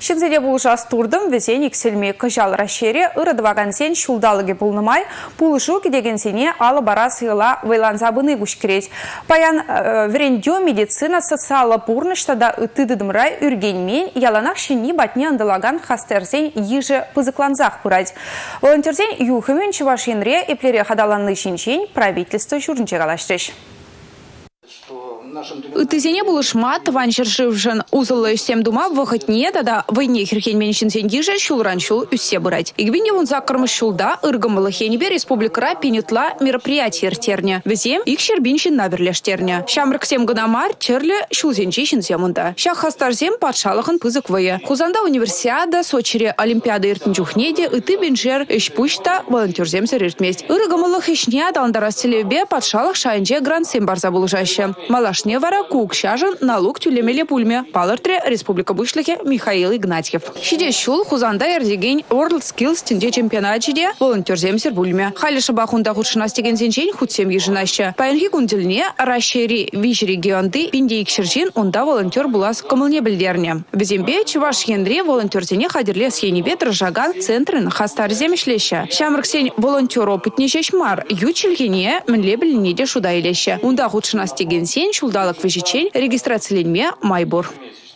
Шынзеде булышас турдым, везен икселме кыжал рашере, ырыдваган сен шулдалыге пулнымай, пулышу кедеген сене алы бара сыйла вайланзабыны гушкерет. Паян верендё медицина социалы пурнышта да ытыдыдымрай үргенмен, яланақ шени батне андылаган хастерзен ежі пызыкланзақ пырать. Волонтерзен юхымен Чувашенре эплере хадаланны шинчен правительство жүрінче галаштыш. Тызене булышма тыван шыршывжын узылы үстем дума вахытне да войне хирхен меншін сенгиже шулран шул үссе бұрать. Игбенде вон закырмыш шулда ыргымылы хенебе республикара пенетла мероприятие ртерне. Везем их шербиншин наверлештерне. Шамрыксем гынамар черле шулзенчишин земунда. Шах хастарзем патшалыхын пызык вые. Хузанда универсиада, Сочире олимпиада иртнчухнеде, ыты бенжер ишпушта волонтерзем сырыртместь. Ыргымылы хишне даландарас селебе патшалых шайынже грансем барза булышаще. Малашне вара кук шажын налог тюлемеле пульме. Палыртре Республика Бышлыхе Михаил Игнатьев. Шиде шул хузанда эрдеген World Skills тенде чемпионатчиде волонтерзем сербульме. Халиша бахунда худшынастеген сенчен худсем ежинаща. Паянхи кундельне рашери виж регионды пинде икшержин онда волонтер булас комылне билдерне. Безембе Чувашенре волонтерзене хадерле схенебе дрожаган центрын хастарзем ишлеща. Шамрыксен волонтер опытне шешмар ючелгене мінле білінеде шуда илеща. Онда худшынастеген сен шулдалық вежечен регистрацияленме майбор.